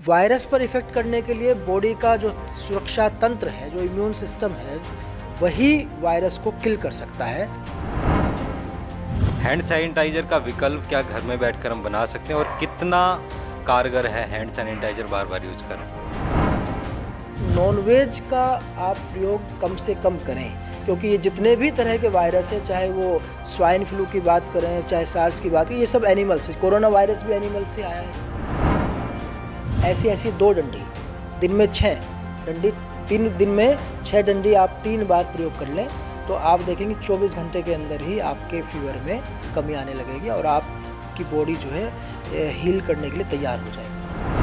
Virus पर effect करने के लिए बॉडी का जो सुरक्षा तंत्र है, जो इम्यून सिस्टम है, वही वायरस को किल कर सकता है। हैंड सैनिटाइजर का विकल्प क्या घर में बैठकर हम बना सकते हैं और कितना कारगर है हैंड सैनिटाइजर बार बार यूज करना? नॉनवेज का आप प्रयोग कम से कम करें, क्योंकि ये जितने भी तरह के वायरस है, चाहे वो स्वाइन फ्लू की बात करें, चाहे सार्स की बात करें, ये सब एनिमल से, कोरोना वायरस भी एनिमल से आया है। ऐसी 2 डंडी, दिन में 6 डंडी, 3 दिन में 6 डंडी आप 3 बार प्रयोग कर लें तो आप देखेंगे 24 घंटे के अंदर ही आपके फीवर में कमी आने लगेगी और आपकी बॉडी जो है हील करने के लिए तैयार हो जाएगी।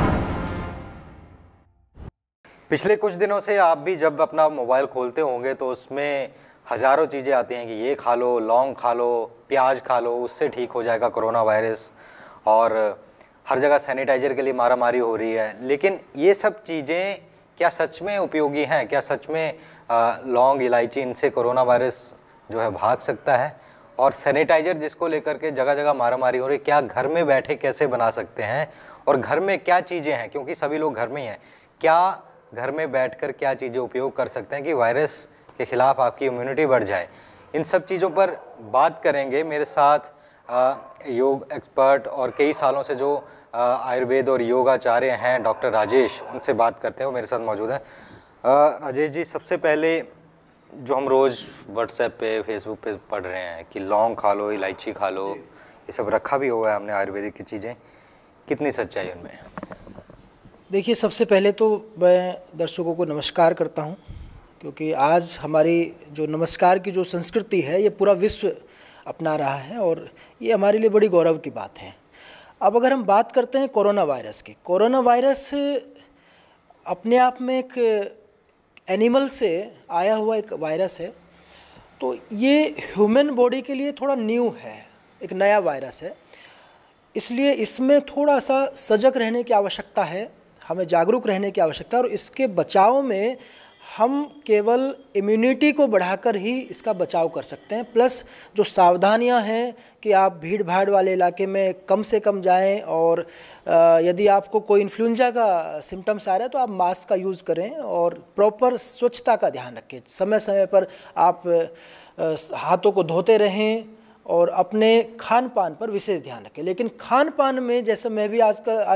पिछले कुछ दिनों से आप भी जब अपना मोबाइल खोलते होंगे तो उसमें हज़ारों चीज़ें आती हैं कि ये खा लो, लौंग खा लो, प्याज खा लो, उससे ठीक हो जाएगा कोरोना वायरस, और हर जगह सैनिटाइजर के लिए मारामारी हो रही है। लेकिन ये सब चीज़ें क्या सच में उपयोगी हैं? क्या सच में लौंग, इलायची, इनसे कोरोना वायरस जो है भाग सकता है? और सैनिटाइजर जिसको लेकर के जगह जगह मारामारी हो रही, क्या घर में बैठे कैसे बना सकते हैं? और घर में क्या चीज़ें हैं, क्योंकि सभी लोग घर में ही हैं, क्या घर में बैठकर क्या चीज़ें उपयोग कर सकते हैं कि वायरस के खिलाफ आपकी इम्यूनिटी बढ़ जाए? इन सब चीज़ों पर बात करेंगे। मेरे साथ योग एक्सपर्ट और कई सालों से जो आयुर्वेद और योगाचार्य हैं डॉक्टर राजेश, उनसे बात करते हैं, वो मेरे साथ मौजूद हैं। राजेश जी, सबसे पहले जो हम रोज़ व्हाट्सएप पे, फेसबुक पे पढ़ रहे हैं कि लौंग खा लो, इलायची खा लो, ये सब रखा भी हुआ है हमने आयुर्वेदिक की चीज़ें, कितनी सच्चाई उनमें? देखिए, सबसे पहले तो मैं दर्शकों को नमस्कार करता हूं, क्योंकि आज हमारी जो नमस्कार की जो संस्कृति है ये पूरा विश्व अपना रहा है और ये हमारे लिए बड़ी गौरव की बात है। अब अगर हम बात करते हैं कोरोना वायरस की, कोरोना वायरस अपने आप में एक एनिमल से आया हुआ एक वायरस है, तो ये ह्यूमन बॉडी के लिए थोड़ा न्यू है, एक नया वायरस है, इसलिए इसमें थोड़ा सा सजग रहने की आवश्यकता है, हमें जागरूक रहने की आवश्यकता है। और इसके बचाव में हम केवल इम्यूनिटी को बढ़ाकर ही इसका बचाव कर सकते हैं। प्लस जो सावधानियां हैं कि आप भीड़ भाड़ वाले इलाके में कम से कम जाएं, और यदि आपको कोई इन्फ्लुएंजा का सिम्टम्स आ रहा है तो आप मास्क का यूज़ करें और प्रॉपर स्वच्छता का ध्यान रखें। समय समय पर आप हाथों को धोते रहें और अपने खान पान पर विशेष ध्यान रखें। लेकिन खान पान में, जैसे मैं भी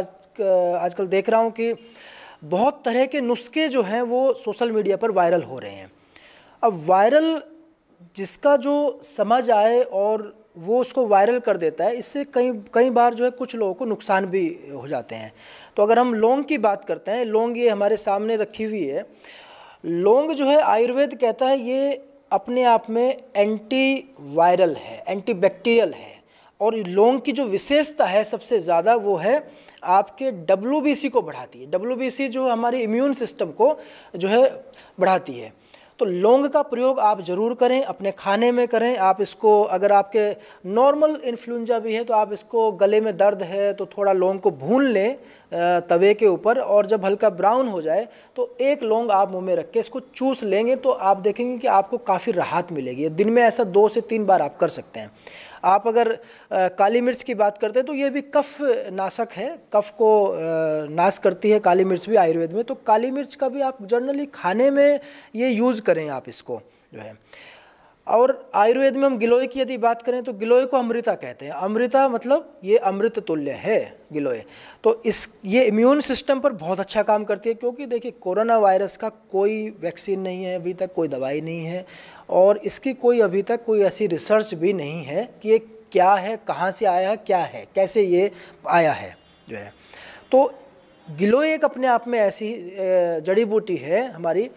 आजकल देख रहा हूँ कि बहुत तरह के नुस्खे जो हैं वो सोशल मीडिया पर वायरल हो रहे हैं। अब वायरल जिसका जो समझ आए और वो उसको वायरल कर देता है, इससे कई बार जो है कुछ लोगों को नुकसान भी हो जाते हैं। तो अगर हम लौंग की बात करते हैं, लौंग ये हमारे सामने रखी हुई है। लौंग जो है आयुर्वेद कहता है ये अपने आप में एंटी वायरल है, एंटी बैक्टीरियल है। और लौंग की जो विशेषता है सबसे ज़्यादा वो है आपके WBC को बढ़ाती है। WBC जो हमारी इम्यून सिस्टम को जो है बढ़ाती है। तो लौंग का प्रयोग आप ज़रूर करें, अपने खाने में करें। आप इसको, अगर आपके नॉर्मल इन्फ्लुएंजा भी है तो आप इसको, गले में दर्द है तो थोड़ा लौंग को भून लें तवे के ऊपर, और जब हल्का ब्राउन हो जाए तो एक लौंग आप मुंह में रख के इसको चूस लेंगे तो आप देखेंगे कि आपको काफ़ी राहत मिलेगी। दिन में ऐसा 2 से 3 बार आप कर सकते हैं। आप अगर काली मिर्च की बात करते हैं तो ये भी कफ नाशक है, कफ को नाश करती है काली मिर्च भी आयुर्वेद में। तो काली मिर्च का भी आप जनरली खाने में ये यूज़ करें आप इसको जो है। और आयुर्वेद में हम गिलोय की यदि बात करें तो गिलोय को अमृता कहते हैं। अमृता मतलब ये अमृत तुल्य है गिलोय। तो ये इम्यून सिस्टम पर बहुत अच्छा काम करती है, क्योंकि देखिए कोरोना वायरस का कोई वैक्सीन नहीं है अभी तक, कोई दवाई नहीं है, और इसकी कोई अभी तक कोई ऐसी रिसर्च भी नहीं है कि ये क्या है, कहाँ से आया है, क्या है, कैसे ये आया है जो है। तो गिलोय एक अपने आप में ऐसी जड़ी बूटी है, हमारी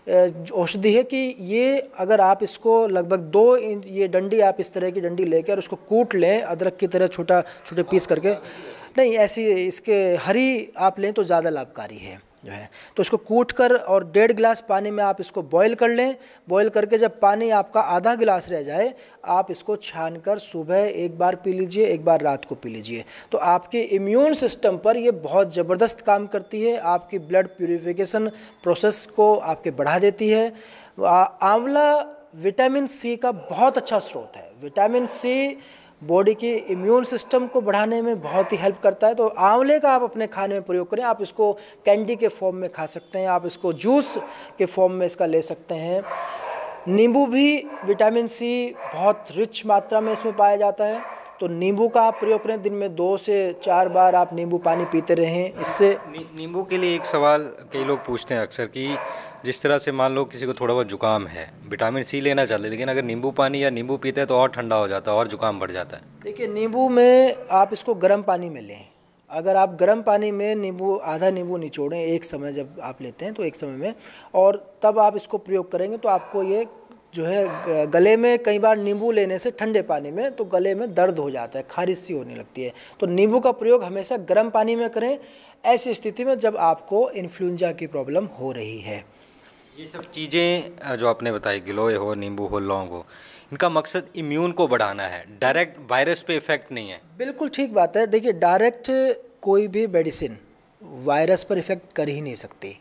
औषधि है कि ये अगर आप इसको लगभग 2 इंच, ये डंडी आप इस तरह की डंडी लेकर उसको कूट लें अदरक की तरह छोटे पीस करके, नहीं ऐसी इसके हरी आप लें तो ज़्यादा लाभकारी है जो है। तो इसको कूट कर और 1.5 गिलास पानी में आप इसको बॉईल कर लें। बॉईल करके जब पानी आपका आधा गिलास रह जाए, आप इसको छान कर सुबह एक बार पी लीजिए, एक बार रात को पी लीजिए। तो आपके इम्यून सिस्टम पर ये बहुत ज़बरदस्त काम करती है, आपकी ब्लड प्यूरिफिकेशन प्रोसेस को आपके बढ़ा देती है। आंवला विटामिन C का बहुत अच्छा स्रोत है। विटामिन C बॉडी की इम्यून सिस्टम को बढ़ाने में बहुत ही हेल्प करता है। तो आंवले का आप अपने खाने में प्रयोग करें। आप इसको कैंडी के फॉर्म में खा सकते हैं, आप इसको जूस के फॉर्म में इसका ले सकते हैं। नींबू भी विटामिन सी बहुत रिच मात्रा में इसमें पाया जाता है, तो नींबू का आप प्रयोग करें। दिन में 2 से 4 बार आप नींबू पानी पीते रहें। इससे नींबू के लिए एक सवाल कई लोग पूछते हैं अक्सर कि जिस तरह से मान लो किसी को थोड़ा बहुत जुकाम है, विटामिन सी लेना चाहते हैं, लेकिन अगर नींबू पानी या नींबू पीते हैं तो और ठंडा हो जाता है और जुकाम बढ़ जाता है। देखिए, नींबू में आप इसको गर्म पानी में लें। अगर आप गर्म पानी में नींबू, आधा नींबू निचोड़ें एक समय, जब आप लेते हैं तो एक समय में, और तब आप इसको प्रयोग करेंगे तो आपको ये जो है गले में, कई बार नींबू लेने से ठंडे पानी में तो गले में दर्द हो जाता है, खारिश सी होने लगती है। तो नींबू का प्रयोग हमेशा गर्म पानी में करें ऐसी स्थिति में जब आपको इन्फ्लुएंजा की प्रॉब्लम हो रही है। ये सब चीज़ें जो आपने बताई, गिलोय हो, नींबू हो, लौंग हो, इनका मकसद इम्यून को बढ़ाना है, डायरेक्ट वायरस पे इफेक्ट नहीं है। बिल्कुल ठीक बात है। देखिए, डायरेक्ट कोई भी मेडिसिन वायरस पर इफेक्ट कर ही नहीं सकती।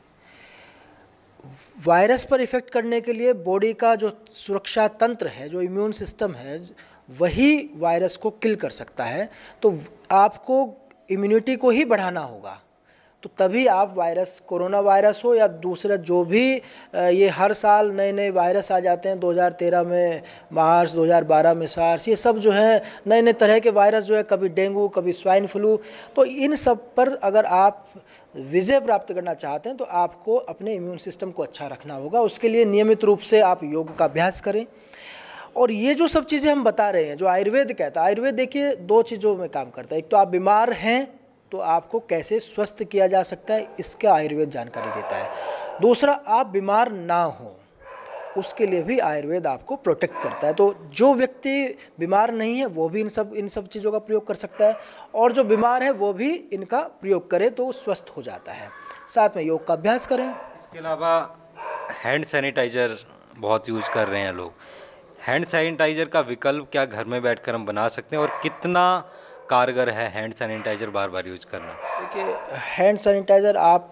वायरस पर इफेक्ट करने के लिए बॉडी का जो सुरक्षा तंत्र है, जो इम्यून सिस्टम है, वही वायरस को किल कर सकता है। तो आपको इम्यूनिटी को ही बढ़ाना होगा, तो तभी आप वायरस, कोरोना वायरस हो या दूसरा जो भी, ये हर साल नए नए वायरस आ जाते हैं। 2013 में मार्स, 2012 में सार्स, ये सब जो है नए नए तरह के वायरस जो है, कभी डेंगू, कभी स्वाइन फ्लू। तो इन सब पर अगर आप विजय प्राप्त करना चाहते हैं तो आपको अपने इम्यून सिस्टम को अच्छा रखना होगा। उसके लिए नियमित रूप से आप योग का अभ्यास करें। और ये जो सब चीज़ें हम बता रहे हैं, जो आयुर्वेद कहता है, आयुर्वेद देखिए 2 चीज़ों में काम करता है। एक तो आप बीमार हैं तो आपको कैसे स्वस्थ किया जा सकता है, इसका आयुर्वेद जानकारी देता है। दूसरा, आप बीमार ना हो उसके लिए भी आयुर्वेद आपको प्रोटेक्ट करता है। तो जो व्यक्ति बीमार नहीं है वो भी इन सब चीज़ों का प्रयोग कर सकता है, और जो बीमार है वो भी इनका प्रयोग करे तो स्वस्थ हो जाता है। साथ में योग का अभ्यास करें। इसके अलावा हैंड सैनिटाइज़र बहुत यूज़ कर रहे हैं लोग। हैंड सैनिटाइज़र का विकल्प क्या घर में बैठकर हम बना सकते हैं, और कितना कारगर है हैंड सैनिटाइज़र बार बार यूज करना? देखिए, हैंड सैनिटाइज़र आप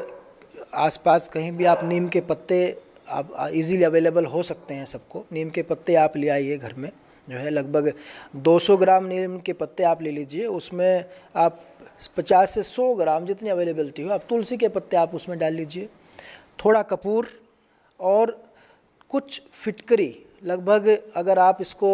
आसपास कहीं भी, आप नीम के पत्ते आप इजीली अवेलेबल हो सकते हैं सबको। नीम के पत्ते आप ले आइए घर में, जो है लगभग 200 ग्राम नीम के पत्ते आप ले लीजिए। उसमें आप 50 से 100 ग्राम, जितनी अवेलेबिलिटी हो, आप तुलसी के पत्ते आप उसमें डाल लीजिए। थोड़ा कपूर और कुछ फिटकरी, लगभग अगर आप इसको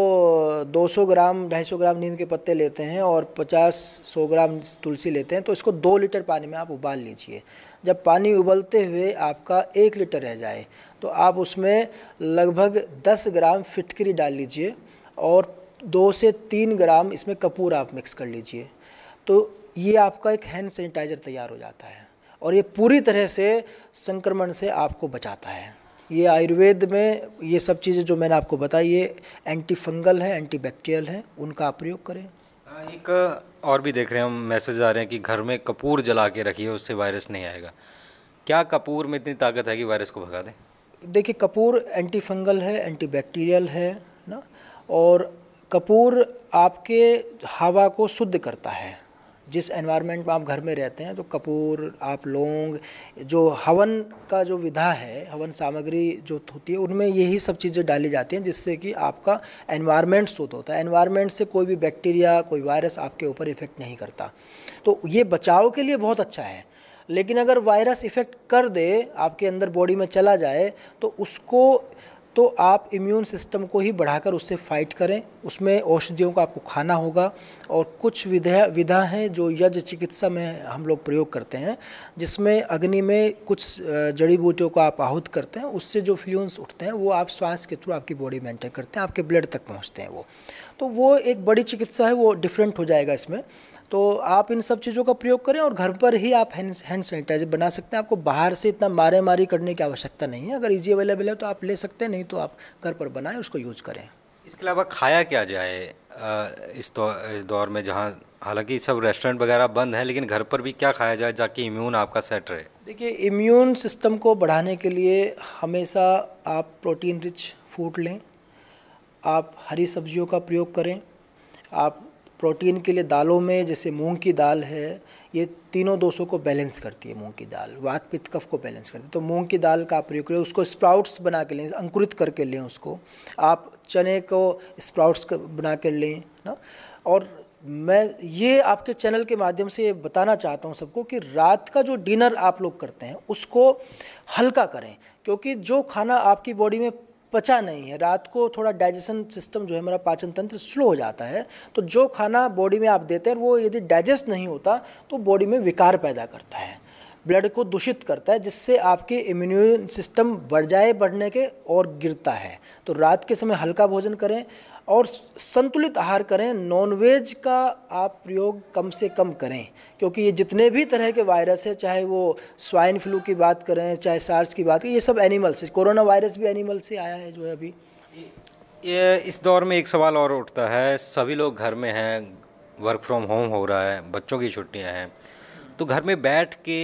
200 ग्राम, 250 ग्राम नीम के पत्ते लेते हैं और 50-100 ग्राम तुलसी लेते हैं, तो इसको 2 लीटर पानी में आप उबाल लीजिए। जब पानी उबलते हुए आपका 1 लीटर रह जाए तो आप उसमें लगभग 10 ग्राम फिटकरी डाल लीजिए और 2 से 3 ग्राम इसमें कपूर आप मिक्स कर लीजिए। तो ये आपका एक हैंड सैनिटाइज़र तैयार हो जाता है, और ये पूरी तरह से संक्रमण से आपको बचाता है। ये आयुर्वेद में ये सब चीज़ें जो मैंने आपको बताई, ये एंटी फंगल है, एंटी बैक्टीरियल है, उनका आप प्रयोग करें। एक और भी देख रहे हैं हम, मैसेज आ रहे हैं कि घर में कपूर जला के रखिए, उससे वायरस नहीं आएगा। क्या कपूर में इतनी ताकत है कि वायरस को भगा दे? देखिए, कपूर एंटी फंगल है, एंटी बैक्टीरियल है ना, और कपूर आपके हवा को शुद्ध करता है। जिस एनवायरनमेंट में आप घर में रहते हैं, तो कपूर, आप लौंग, जो हवन का जो विधा है, हवन सामग्री जो होती है, उनमें यही सब चीज़ें डाली जाती हैं जिससे कि आपका एनवायरनमेंट शुद्ध होता है। एनवायरनमेंट से कोई भी बैक्टीरिया, कोई वायरस आपके ऊपर इफेक्ट नहीं करता। तो ये बचाव के लिए बहुत अच्छा है। लेकिन अगर वायरस इफेक्ट कर दे, आपके अंदर बॉडी में चला जाए, तो उसको, तो आप इम्यून सिस्टम को ही बढ़ाकर उससे फाइट करें। उसमें औषधियों को आपको खाना होगा, और कुछ विधा हैं जो यज्ञ चिकित्सा में हम लोग प्रयोग करते हैं, जिसमें अग्नि में कुछ जड़ी बूटियों को आप आहूत करते हैं। उससे जो फ्लूइड्स उठते हैं वो आप श्वास के थ्रू आपकी बॉडी में एंटर करते हैं, आपके ब्लड तक पहुँचते हैं। तो वो एक बड़ी चिकित्सा है, वो डिफरेंट हो जाएगा इसमें। तो आप इन सब चीज़ों का प्रयोग करें, और घर पर ही आप हैंड सैनिटाइजर बना सकते हैं। आपको बाहर से इतना मारी करने की आवश्यकता नहीं है। अगर इजी अवेलेबल है तो आप ले सकते हैं, नहीं तो आप घर पर बनाएं, उसको यूज़ करें। इसके अलावा खाया क्या जाए इस दौर में, जहाँ हालांकि सब रेस्टोरेंट वगैरह बंद हैं, लेकिन घर पर भी क्या खाया जाए ताकि इम्यून आपका सेट रहे? देखिए, इम्यून सिस्टम को बढ़ाने के लिए हमेशा आप प्रोटीन रिच फूड लें, आप हरी सब्जियों का प्रयोग करें। आप प्रोटीन के लिए दालों में, जैसे मूंग की दाल है, ये तीनों दोषों को बैलेंस करती है। मूंग की दाल वात पित्त कफ को बैलेंस करती है, तो मूंग की दाल का आप प्रयोग करें। उसको स्प्राउट्स बना के लें, अंकुरित करके लें उसको। आप चने को स्प्राउट्स बना कर लें ना। और मैं ये आपके चैनल के माध्यम से ये बताना चाहता हूँ सबको कि रात का जो डिनर आप लोग करते हैं उसको हल्का करें, क्योंकि जो खाना आपकी बॉडी में पचा नहीं है, रात को थोड़ा डाइजेशन सिस्टम जो है हमारा पाचन तंत्र स्लो हो जाता है, तो जो खाना बॉडी में आप देते हैं वो यदि डाइजेस्ट नहीं होता तो बॉडी में विकार पैदा करता है, ब्लड को दूषित करता है, जिससे आपके इम्यून सिस्टम बढ़ने के और गिरता है। तो रात के समय हल्का भोजन करें और संतुलित आहार करें। नॉनवेज का आप प्रयोग कम से कम करें, क्योंकि ये जितने भी तरह के वायरस है, चाहे वो स्वाइन फ्लू की बात करें, चाहे सार्स की बात करें, ये सब एनिमल से, कोरोना वायरस भी एनिमल से आया है जो है अभी। ये इस दौर में एक सवाल और उठता है, सभी लोग घर में हैं, वर्क फ्रॉम होम हो रहा है, बच्चों की छुट्टियां हैं, तो घर में बैठ के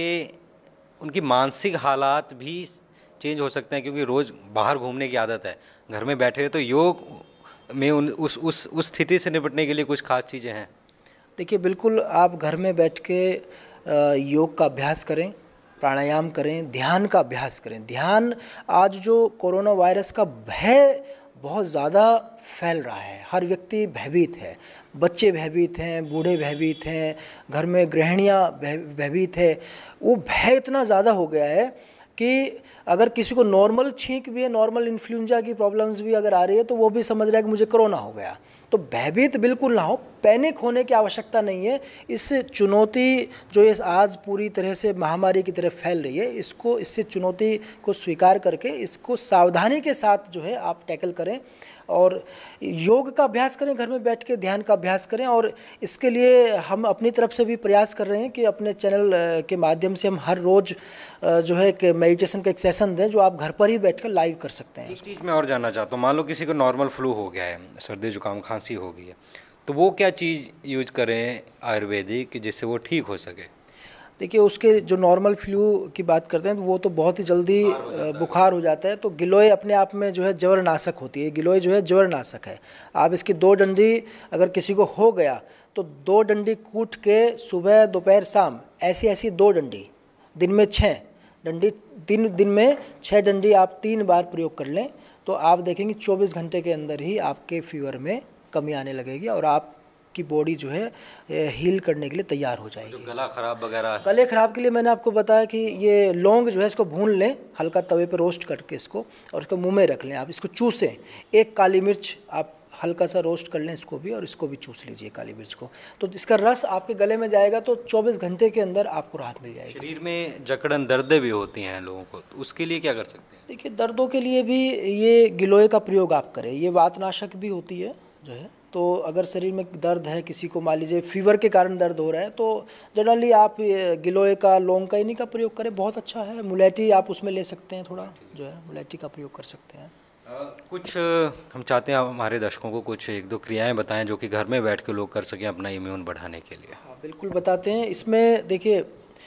उनकी मानसिक हालात भी चेंज हो सकते हैं, क्योंकि रोज़ बाहर घूमने की आदत है, घर में बैठे रहे, तो योग में उस स्थिति से निपटने के लिए कुछ खास चीज़ें हैं? देखिए, बिल्कुल आप घर में बैठ के योग का अभ्यास करें, प्राणायाम करें, ध्यान का अभ्यास करें। ध्यान, आज जो कोरोना वायरस का भय बहुत ज़्यादा फैल रहा है, हर व्यक्ति भयभीत है, बच्चे भयभीत हैं, बूढ़े भयभीत हैं, घर में गृहिणियाँ भयभीत है। वो भय इतना ज़्यादा हो गया है कि अगर किसी को नॉर्मल छींक भी है, नॉर्मल इन्फ्लुएंजा की प्रॉब्लम्स भी अगर आ रही है, तो वो भी समझ रहा है कि मुझे कोरोना हो गया। तो भयभीत बिल्कुल ना हो, पैनिक होने की आवश्यकता नहीं है। इस चुनौती जो ये आज पूरी तरह से महामारी की तरफ फैल रही है, इससे चुनौती को स्वीकार करके इसको सावधानी के साथ जो है आप टैकल करें और योग का अभ्यास करें, घर में बैठ के ध्यान का अभ्यास करें। और इसके लिए हम अपनी तरफ से भी प्रयास कर रहे हैं कि अपने चैनल के माध्यम से हम हर रोज़ जो है कि मेडिटेशन का एक सेशन दें, जो आप घर पर ही बैठकर लाइव कर सकते हैं। एक चीज़ मैं और जानना चाहता हूँ, मान लो किसी को नॉर्मल फ्लू हो गया है, सर्दी जुकाम खांसी हो गई है, तो वो क्या चीज़ यूज करें आयुर्वेदिक जिससे वो ठीक हो सके? देखिए, उसके जो नॉर्मल फ्लू की बात करते हैं तो वो तो बहुत ही जल्दी बुखार हो जाता है। तो गिलोय अपने आप में जो है जवरनाशक होती है, गिलोय जो है जवरनाशक है। आप इसकी 2 डंडी अगर किसी को हो गया तो 2 डंडी कूट के सुबह दोपहर शाम ऐसी 2 डंडी, दिन में 6 डंडी, दिन में 6 डंडी आप 3 बार प्रयोग कर लें, तो आप देखेंगे 24 घंटे के अंदर ही आपके फीवर में कमी आने लगेगी और आपकी बॉडी जो है हील करने के लिए तैयार हो जाएगी। जो गला खराब वगैरह, गले खराब के लिए मैंने आपको बताया कि ये लौंग जो है इसको भून लें हल्का तवे पे रोस्ट करके इसको, और इसको मुंह में रख लें, आप इसको चूसें। एक काली मिर्च आप हल्का सा रोस्ट कर लें इसको भी, और इसको भी चूस लीजिए काली मिर्च को, तो इसका रस आपके गले में जाएगा, तो 24 घंटे के अंदर आपको राहत मिल जाएगी। शरीर में जकड़न दर्दें भी होती हैं लोगों को, तो उसके लिए क्या कर सकते हैं? देखिए, दर्दों के लिए भी ये गिलोय का प्रयोग आप करें, ये वातनाशक भी होती है जो है। तो अगर शरीर में दर्द है, किसी को मान लीजिए फीवर के कारण दर्द हो रहा है, तो जनरली आप गिलोय का, लौंग का, इन्हीं का प्रयोग करें, बहुत अच्छा है। मुलैठी आप उसमें ले सकते हैं, थोड़ा जो है मुलैठी का प्रयोग कर सकते हैं। कुछ हम चाहते हैं हमारे दर्शकों को कुछ 1-2 क्रियाएं बताएं जो कि घर में बैठ के लोग कर सकें अपना इम्यून बढ़ाने के लिए। हाँ, बिल्कुल बताते हैं। इसमें देखिए,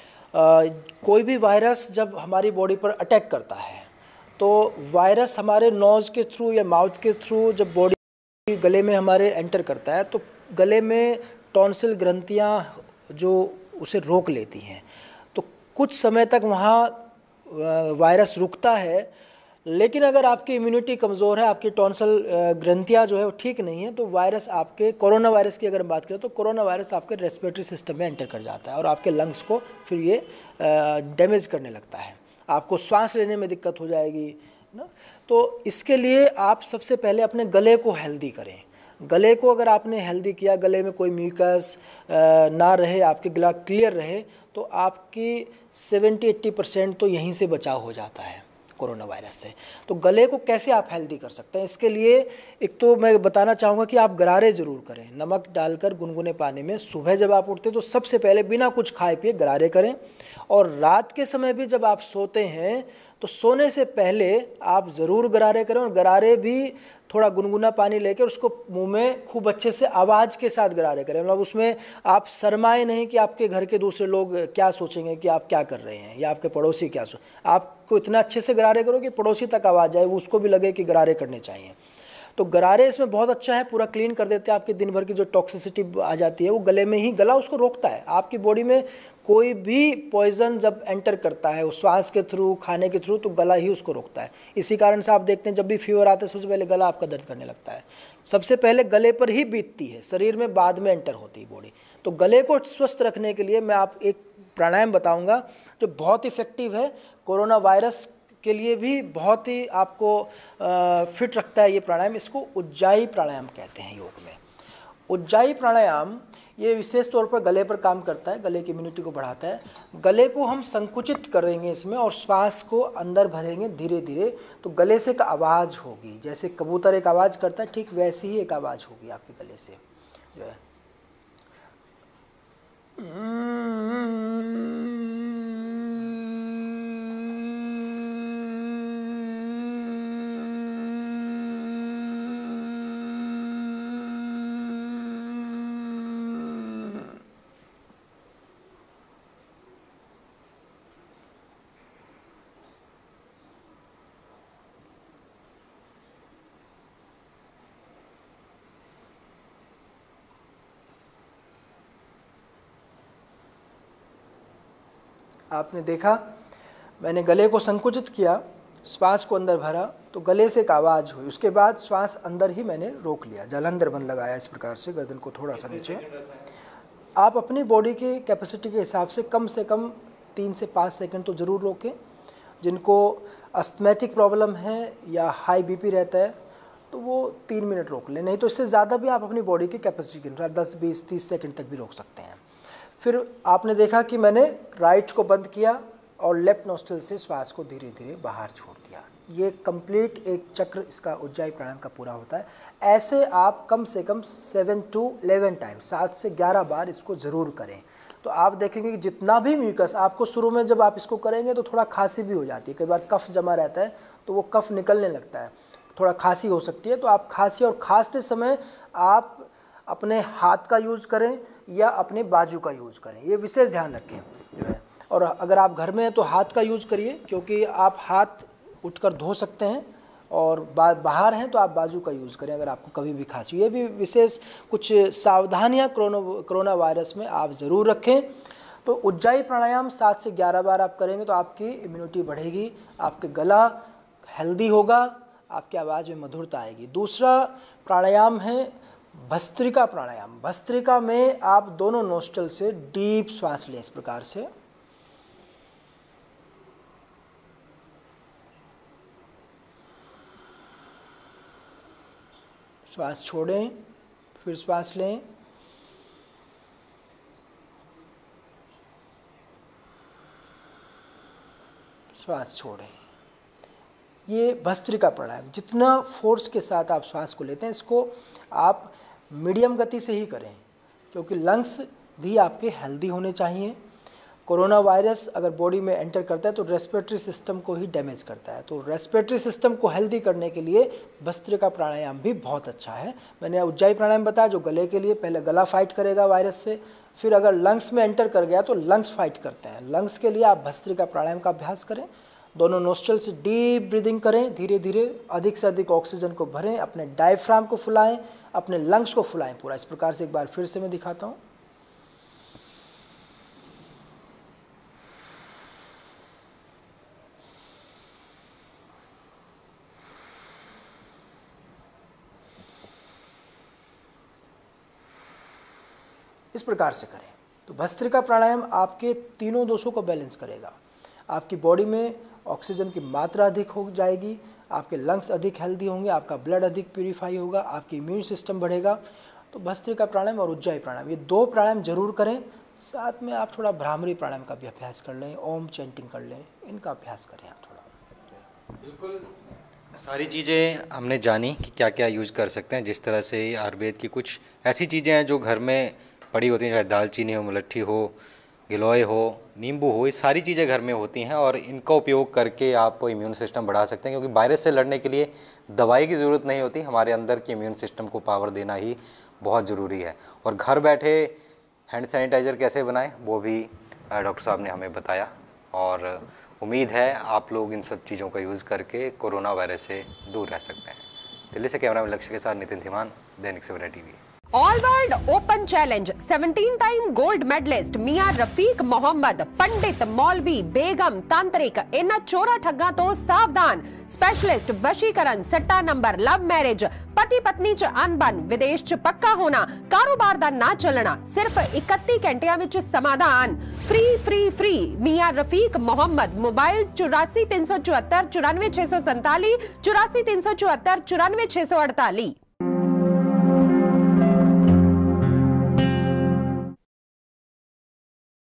कोई भी वायरस जब हमारी बॉडी पर अटैक करता है, तो वायरस हमारे नोज़ के थ्रू या माउथ के थ्रू जब बॉडी गले में हमारे एंटर करता है, तो गले में टॉन्सिल ग्रंथियाँ जो उसे रोक लेती हैं, तो कुछ समय तक वहाँ वायरस रुकता है। लेकिन अगर आपकी इम्यूनिटी कमज़ोर है, आपकी टॉन्सिल ग्रंथियाँ जो है वो ठीक नहीं है, तो वायरस आपके, कोरोना वायरस की अगर बात करें तो कोरोना वायरस आपके रेस्पिरेटरी सिस्टम में एंटर कर जाता है और आपके लंग्स को फिर ये डैमेज करने लगता है, आपको सांस लेने में दिक्कत हो जाएगी ना। तो इसके लिए आप सबसे पहले अपने गले को हेल्दी करें। गले को अगर आपने हेल्दी किया, गले में कोई म्यूकस ना रहे, आपके गला क्लियर रहे, तो आपकी 70-80% तो यहीं से बचाव हो जाता है कोरोना वायरस से। तो गले को कैसे आप हेल्दी कर सकते हैं, इसके लिए एक तो मैं बताना चाहूँगा कि आप गरारे ज़रूर करें, नमक डालकर गुनगुने पानी में। सुबह जब आप उठते हैं तो सबसे पहले बिना कुछ खाए पिए गरारे करें, और रात के समय भी जब आप सोते हैं तो सोने से पहले आप ज़रूर गरारे करें, और गरारे भी थोड़ा गुनगुना पानी लेकर उसको मुंह में खूब अच्छे से आवाज़ के साथ गरारे करें। मतलब उसमें आप शर्माए नहीं कि आपके घर के दूसरे लोग क्या सोचेंगे कि आप क्या कर रहे हैं, या आपके पड़ोसी क्या आपको इतना अच्छे से गरारे करो कि पड़ोसी तक आवाज़ आए, उसको भी लगे कि गरारे करने चाहिए। तो गरारे इसमें बहुत अच्छा है, पूरा क्लीन कर देते हैं। आपकी दिन भर की जो टॉक्सिसिटी आ जाती है वो गले में ही, गला उसको रोकता है। आपकी बॉडी में कोई भी पॉइजन जब एंटर करता है वो श्वास के थ्रू, खाने के थ्रू, तो गला ही उसको रोकता है। इसी कारण से आप देखते हैं जब भी फीवर आता है सबसे पहले गला आपका दर्द करने लगता है। सबसे पहले गले पर ही बीतती है, शरीर में बाद में एंटर होती है बॉडी। तो गले को स्वस्थ रखने के लिए मैं आप एक प्राणायाम बताऊंगा जो बहुत इफेक्टिव है, कोरोना वायरस के लिए भी बहुत ही आपको फिट रखता है ये प्राणायाम। इसको उज्जाई प्राणायाम कहते हैं योग में। उज्जाई प्राणायाम ये विशेष तौर पर गले पर काम करता है, गले की इम्यूनिटी को बढ़ाता है। गले को हम संकुचित करेंगे इसमें और श्वास को अंदर भरेंगे धीरे धीरे, तो गले से एक आवाज़ होगी, जैसे कबूतर एक आवाज़ करता है ठीक वैसी ही एक आवाज़ होगी आपके गले से जो है। आपने देखा, मैंने गले को संकुचित किया, श्वास को अंदर भरा तो गले से एक आवाज़ हुई, उसके बाद श्वास अंदर ही मैंने रोक लिया, जालंधर बंद लगाया इस प्रकार से, गर्दन को थोड़ा सा नीचे। आप अपनी बॉडी की कैपेसिटी के हिसाब से कम 3 से 5 सेकंड तो ज़रूर रोकें। जिनको अस्थमैटिक प्रॉब्लम है या हाई बीपी रहता है तो वो 3 मिनट रोक लें, नहीं तो इससे ज़्यादा भी आप अपनी बॉडी की कैपेसिटी के अनुसार 10, 20, 30 सेकंड तक भी रोक सकते हैं। फिर आपने देखा कि मैंने राइट को बंद किया और लेफ्ट नोस्ट्रिल से श्वास को धीरे धीरे बाहर छोड़ दिया। ये कंप्लीट एक चक्र इसका उज्जाई प्राणायाम का पूरा होता है। ऐसे आप कम से कम 7 to 11 टाइम, 7 से 11 बार इसको ज़रूर करें। तो आप देखेंगे कि जितना भी म्यूकस आपको शुरू में जब आप इसको करेंगे तो थोड़ा खांसी भी हो जाती है, कई बार कफ जमा रहता है तो वो कफ निकलने लगता है, थोड़ा खांसी हो सकती है। तो आप खांसी और खांसते समय आप अपने हाथ का यूज़ करें या अपने बाजू का यूज़ करें, ये विशेष ध्यान रखें जो है। और अगर आप घर में हैं तो हाथ का यूज़ करिए, क्योंकि आप हाथ उठकर धो सकते हैं, और बाहर हैं तो आप बाजू का यूज़ करें अगर आपको कभी भी खांसी। ये भी विशेष कुछ सावधानियाँ कोरोना वायरस में आप ज़रूर रखें। तो उज्जाई प्राणायाम 7 से 11 बार आप करेंगे तो आपकी इम्यूनिटी बढ़ेगी, आपके गला हेल्दी होगा, आपकी आवाज़ में मधुरता आएगी। दूसरा प्राणायाम है भस्त्रिका प्राणायाम। भस्त्रिका में आप दोनों नोस्ट्रल से डीप श्वास लें इस प्रकार से, श्वास छोड़ें, फिर श्वास लें, श्वास छोड़ें। ये भस्त्रिका प्राणायाम, जितना फोर्स के साथ आप श्वास को लेते हैं इसको आप मीडियम गति से ही करें, क्योंकि लंग्स भी आपके हेल्दी होने चाहिए। कोरोना वायरस अगर बॉडी में एंटर करता है तो रेस्पिरेटरी सिस्टम को ही डैमेज करता है, तो रेस्पिरेटरी सिस्टम को हेल्दी करने के लिए भस्त्रिका प्राणायाम भी बहुत अच्छा है। मैंने उज्जाई प्राणायाम बताया जो गले के लिए, पहले गला फाइट करेगा वायरस से, फिर अगर लंग्स में एंटर कर गया तो लंग्स फाइट करते हैं। लंग्स के लिए आप भस्त्रिका प्राणायाम का अभ्यास करें, दोनों नोस्ट्रल से डीप ब्रीदिंग करें, धीरे धीरे अधिक से अधिक ऑक्सीजन को भरें, अपने डायफ्राम को फुलाएं, अपने लंग्स को फुलाएं पूरा। इस प्रकार से एक बार फिर से मैं दिखाता हूं। इस प्रकार से करें तो भस्त्रिका प्राणायाम आपके तीनों दोषों को बैलेंस करेगा। आपकी बॉडी में ऑक्सीजन की मात्रा अधिक हो जाएगी, आपके लंग्स अधिक हेल्दी होंगे, आपका ब्लड अधिक प्यूरिफाई होगा, आपकी इम्यून सिस्टम बढ़ेगा। तो भस्त्रिका प्राणायाम और उज्जाई प्राणायाम, ये 2 प्राणायाम जरूर करें। साथ में आप थोड़ा भ्रामरी प्राणायाम का भी अभ्यास कर लें, ओम चैंटिंग कर लें, इनका अभ्यास करें आप थोड़ा। बिल्कुल, सारी चीज़ें हमने जानी कि क्या क्या यूज़ कर सकते हैं। जिस तरह से आयुर्वेद की कुछ ऐसी चीज़ें हैं जो घर में पड़ी होती हैं, चाहे दालचीनी हो, मुलट्ठी हो, गिलोय हो, नींबू हो, ये सारी चीज़ें घर में होती हैं और इनका उपयोग करके आप इम्यून सिस्टम बढ़ा सकते हैं, क्योंकि वायरस से लड़ने के लिए दवाई की ज़रूरत नहीं होती, हमारे अंदर के इम्यून सिस्टम को पावर देना ही बहुत ज़रूरी है। और घर बैठे हैंड सैनिटाइज़र कैसे बनाएं वो भी डॉक्टर साहब ने हमें बताया, और उम्मीद है आप लोग इन सब चीज़ों का यूज़ करके कोरोना वायरस से दूर रह सकते हैं। दिल्ली से कैमरा में लक्ष्य के साथ Nitin Dhiman, Dainik Savera TV. All world open challenge 17 time gold medalist Mian Rafiq Mohammad, पंडित, मौलवी, बेगम, तांत्रिक इन चोरा ठग्गा तो सावधान। स्पेशलिस्ट वशीकरण, सट्टा नंबर, लव मैरिज, पति पत्नी च अनबन, विदेश च पक्का होना, कारोबार दा ना चलना, सिर्फ 31 घंटिया विच समाधान। Free free free Mian Rafiq Mohammad. Mobile 84 374 94 647 84 374 94 648।